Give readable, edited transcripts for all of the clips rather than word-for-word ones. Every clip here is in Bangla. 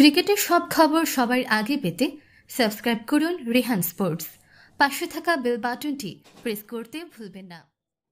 ক্রিকেটের সব খবর সবার আগে পেতে সাবস্ক্রাইব করুন রেহান স্পোর্টস। পাশে থাকা বেল বাটনটি প্রেস করতে ভুলবেন না।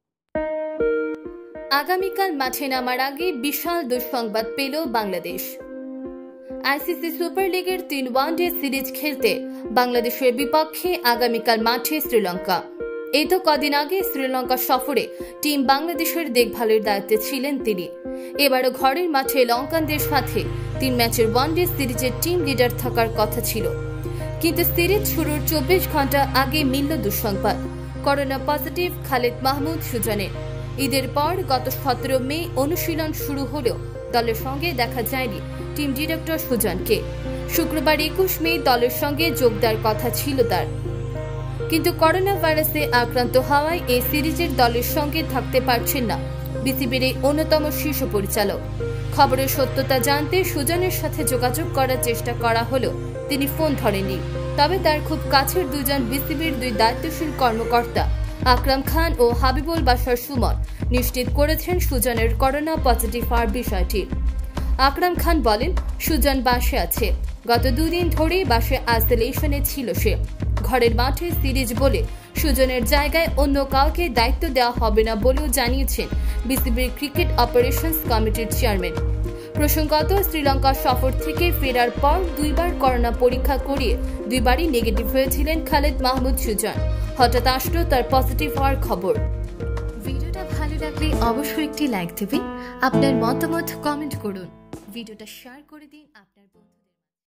আগামীকাল মাঠে নামার আগে বিশাল দুঃসংবাদ পেল বাংলাদেশ। আইসিসি সুপার লিগের 3 ওয়ানডে সিরিজ খেলতে বাংলাদেশের বিপক্ষে আগামীকাল মাঠে শ্রীলঙ্কা। এই তো কদিন আগে শ্রীলঙ্কা সফরে টিম বাংলাদেশের দেখভালের দায়িত্বে ছিলেন তিনি। এবারও ঘরের মাঠে লঙ্কানদের সাথে 3 ম্যাচের ওয়ানডে সিরিজের টিম লিডার থাকার কথা ছিল, কিন্তু সিরিজ শুরুর 24 ঘন্টা আগে মিলল দুঃসংবাদ। করোনা পজিটিভ খালেদ মাহমুদ সুজনের। ঈদের পর গত 17 মে অনুশীলন শুরু হলেও দলের সঙ্গে দেখা যায়নি টিম ডিরেক্টর সুজনকে। শুক্রবার 21 মে দলের সঙ্গে যোগ দেওয়ার কথা ছিল তার, কিন্তু করোনা ভাইরাসে আক্রান্ত হওয়ায় এই সিরিজের দলের সঙ্গে থাকতে পারছেন না বিসিবির এই অন্যতম শীর্ষ পরিচালক। খবরের সত্যতা জানতে সুজনের সাথে যোগাযোগ করার চেষ্টা করা হলেও তিনি ফোন ধরেননি। তবে তার খুব কাছের দুজন বিসিবির 2 দায়িত্বশীল কর্মকর্তা আকরাম খান ও হাবিবুল বাশার সুমন নিশ্চিত করেছেন সুজনের করোনা পজিটিভ হওয়ার বিষয়টি। আকরাম খান বলেন, সুজন বাসে আছে। গত 2 দিন ধরেই বাসে আইসোলেশনে ছিল সে। ঘরের মাঠে সিরিজ বলে সুজনের জায়গায় অন্য কাউকে দায়িত্ব দেওয়া হবে না বলেও জানিয়েছেন বিসিবির ক্রিকেট অপারেশনস কমিটির চেয়ারম্যান। প্রসঙ্গত, শ্রীলঙ্কা সফর থেকে ফেরার পর 2 বার করোনা পরীক্ষা করিয়ে 2 বারই নেগেটিভ হয়েছিলেন খালেদ মাহমুদ সুজন। হঠাৎ আসলো তার পজিটিভ হওয়ার খবর। ভিডিওটা ভালো লাগলে অবশ্যই একটি লাইক দেবেন, আপনার মতামত কমেন্ট করুন, ভিডিওটা শেয়ার করে দিন।